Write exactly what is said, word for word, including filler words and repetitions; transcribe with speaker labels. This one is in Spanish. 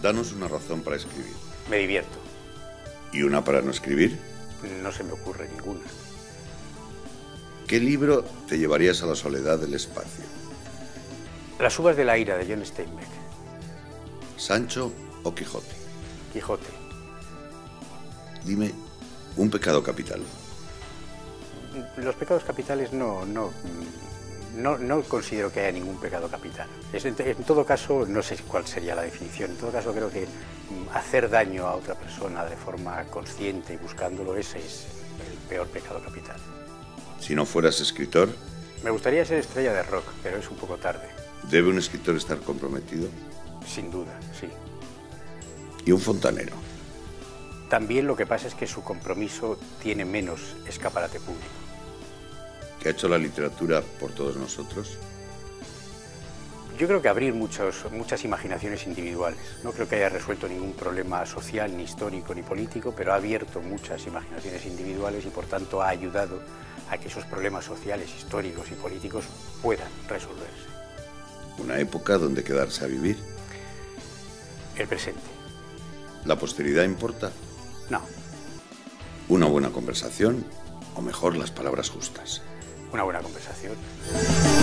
Speaker 1: Danos una razón para escribir.
Speaker 2: Me divierto.
Speaker 1: ¿Y una para no escribir?
Speaker 2: No se me ocurre ninguna.
Speaker 1: ¿Qué libro te llevarías a la soledad del espacio?
Speaker 2: Las uvas de la ira, de John Steinbeck.
Speaker 1: ¿Sancho o Quijote?
Speaker 2: Quijote.
Speaker 1: Dime, un pecado capital.
Speaker 2: Los pecados capitales no, no, no, no considero que haya ningún pecado capital. Es, en, en todo caso, no sé cuál sería la definición, en todo caso creo que hacer daño a otra persona de forma consciente y buscándolo, ese es el peor pecado capital.
Speaker 1: Si no fueras escritor...
Speaker 2: Me gustaría ser estrella de rock, pero es un poco tarde.
Speaker 1: ¿Debe un escritor estar comprometido?
Speaker 2: Sin duda, sí.
Speaker 1: ¿Y un fontanero?
Speaker 2: También, lo que pasa es que su compromiso tiene menos escaparate público.
Speaker 1: ¿Qué ha hecho la literatura por todos nosotros?
Speaker 2: Yo creo que abrir muchos, muchas imaginaciones individuales. No creo que haya resuelto ningún problema social, ni histórico, ni político, pero ha abierto muchas imaginaciones individuales y, por tanto, ha ayudado a que esos problemas sociales, históricos y políticos puedan resolverse.
Speaker 1: ¿Una época donde quedarse a vivir?
Speaker 2: El presente.
Speaker 1: ¿La posteridad importa?
Speaker 2: No.
Speaker 1: ¿Una buena conversación o, mejor, las palabras justas?
Speaker 2: Una buena conversación.